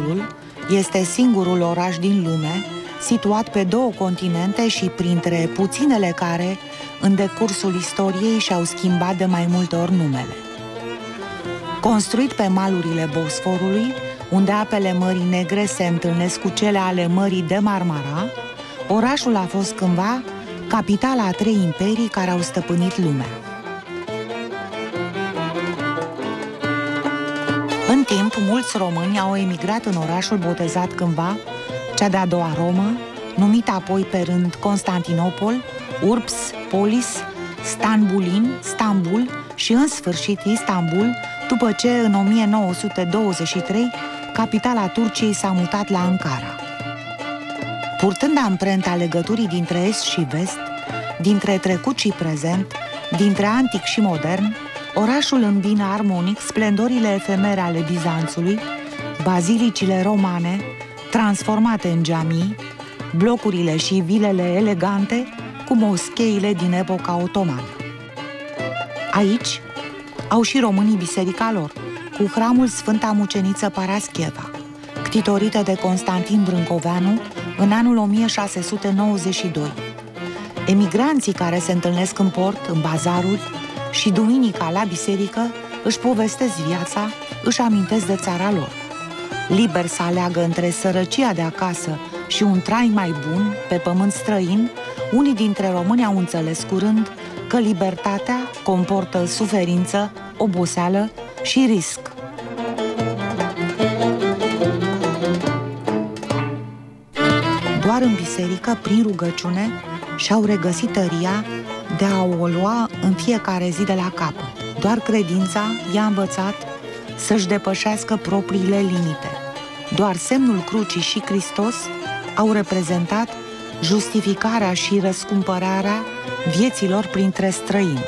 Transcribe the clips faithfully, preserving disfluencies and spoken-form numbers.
Bosforul este singurul oraș din lume situat pe două continente și printre puținele care, în decursul istoriei, și-au schimbat de mai multe ori numele. Construit pe malurile Bosforului, unde apele Mării Negre se întâlnesc cu cele ale Mării de Marmara, orașul a fost cândva capitala a trei imperii care au stăpânit lumea. În timp, mulți români au emigrat în orașul botezat cândva cea de-a doua Romă, numită apoi pe rând Constantinopol, Urbs, Polis, Stanbulin, Stambul și în sfârșit Istanbul, după ce în o mie nouă sute douăzeci și trei capitala Turciei s-a mutat la Ankara. Purtând amprenta legăturii dintre est și vest, dintre trecut și prezent, dintre antic și modern, orașul îmbină armonic splendorile efemere ale Bizanțului, bazilicile romane, transformate în geamii, blocurile și vilele elegante cu moscheile din epoca otomană. Aici au și românii biserica lor, cu hramul Sfânta Muceniță Parascheva, ctitorită de Constantin Brâncoveanu în anul o mie șase sute nouăzeci și doi. Emigranții care se întâlnesc în port, în bazaruri și duminica la biserică își povestesc viața, își amintesc de țara lor. Liber să aleagă între sărăcia de acasă și un trai mai bun pe pământ străin, unii dintre români au înțeles curând că libertatea comportă suferință, oboseală și risc. Doar în biserică, prin rugăciune, și-au regăsit tăria de a o lua în fiecare zi de la capăt. Doar credința i-a învățat să-și depășească propriile limite. Doar semnul crucii și Hristos au reprezentat justificarea și răscumpărarea vieților printre străini.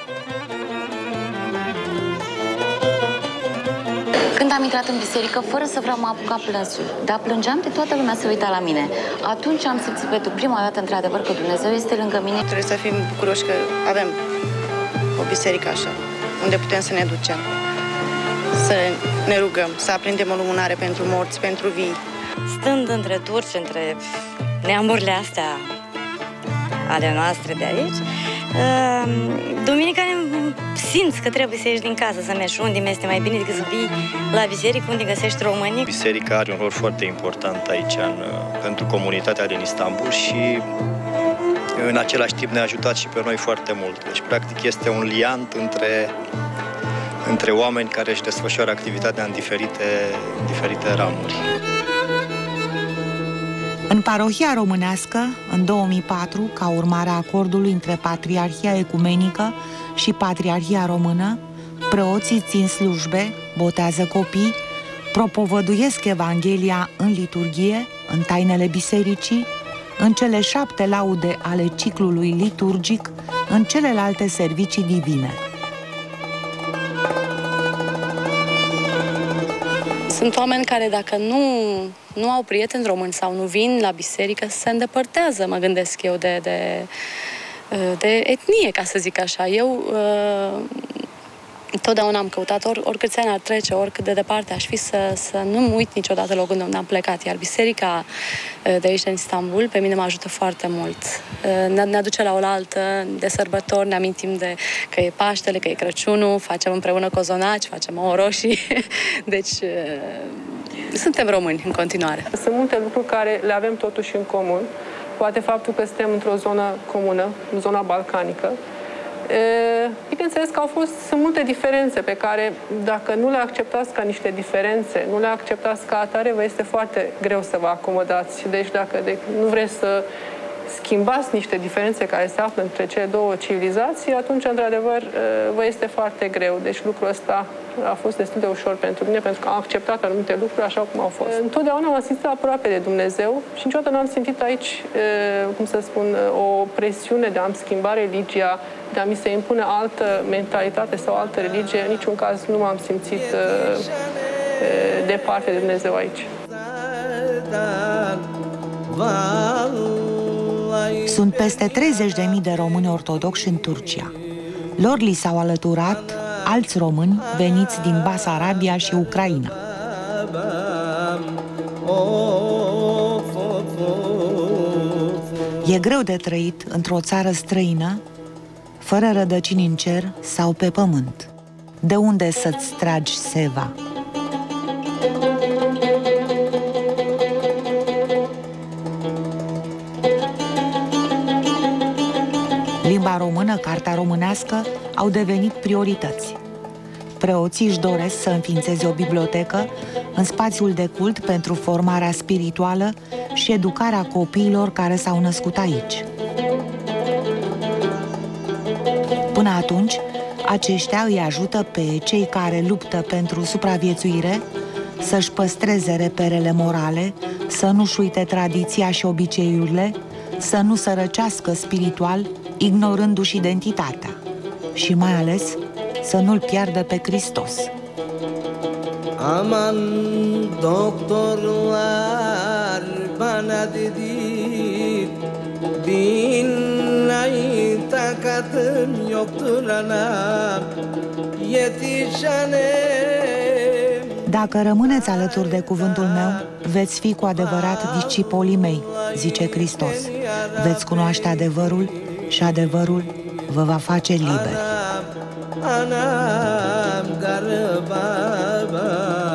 Când am intrat în biserică, fără să vreau, m-a apucat plânsul, dar plângeam de toată lumea să uita la mine. Atunci am simțit pentru prima dată, într-adevăr, că Dumnezeu este lângă mine. Trebuie să fim bucuroși că avem o biserică așa, unde putem să ne ducem, să ne rugăm, să aprindem o lumânare pentru morți, pentru vii. Stând între turci, între neamurile astea ale noastre de aici, duminica simți că trebuie să ieși din casă, să mergi unde este mai bine decât să vii la biserică, unde găsești români. Biserica are un rol foarte important aici în, pentru comunitatea din Istanbul și în același timp ne-a ajutat și pe noi foarte mult. Deci, practic, este un liant între, între oameni care își desfășoară activitatea în diferite, în diferite ramuri. În parohia românească, în două mii patru, ca urmare a acordului între Patriarhia Ecumenică și Patriarhia Română, preoții țin slujbe, botează copii, propovăduiesc Evanghelia în liturghie, în tainele bisericii, în cele șapte laude ale ciclului liturgic, în celelalte servicii divine. Sunt oameni care, dacă nu, nu au prieteni români sau nu vin la biserică, se îndepărtează, mă gândesc eu, de, de, de etnie, ca să zic așa. Eu totdeauna am căutat, or, oricâți ani ar trece, oricât de departe aș fi, să, să nu-mi uit niciodată locul unde am plecat. Iar biserica de aici, în Istanbul, pe mine mă ajută foarte mult. Ne, ne aduce la oaltă de sărbători, ne amintim de că e Paștele, că e Crăciunul, facem împreună cozonaci, facem ouă roșii. Deci, suntem români în continuare. Sunt multe lucruri care le avem totuși în comun. Poate faptul că suntem într-o zonă comună, în zona balcanică. Bineînțeles că au fost, sunt multe diferențe pe care, dacă nu le acceptați ca niște diferențe, nu le acceptați ca atare, vă este foarte greu să vă acomodați. Deci dacă de, nu vreți să schimbați niște diferențe care se află între cele două civilizații, atunci, într-adevăr, vă este foarte greu. Deci lucrul ăsta a fost destul de ușor pentru mine, pentru că am acceptat anumite lucruri așa cum au fost. Întotdeauna m-am simțit aproape de Dumnezeu și niciodată n-am simțit aici, cum să spun, o presiune de a-mi schimba religia, de a mi se impune altă mentalitate sau altă religie. În niciun caz nu m-am simțit departe de Dumnezeu aici. Sunt peste treizeci de mii de români ortodoxi în Turcia. Lor li s-au alăturat alți români veniți din Basarabia și Ucraina. E greu de trăit într-o țară străină, fără rădăcini în cer sau pe pământ. De unde să-ți tragi seva? Limba română, cartea românească au devenit priorități. Preoții își doresc să înființeze o bibliotecă în spațiul de cult pentru formarea spirituală și educarea copiilor care s-au născut aici. Până atunci, aceștia îi ajută pe cei care luptă pentru supraviețuire să-și păstreze reperele morale, să nu-și uite tradiția și obiceiurile, să nu sărăcească spiritual, ignorându-și identitatea și mai ales să nu-L piardă pe Hristos. Aman doktorlar bana dedi, din ay takatım yoktur anam, yetişane. Dacă rămâneți alături de cuvântul meu, veți fi cu adevărat discipolii mei, zice Hristos. Veți cunoaște adevărul și adevărul vă va face liberi. Anam garba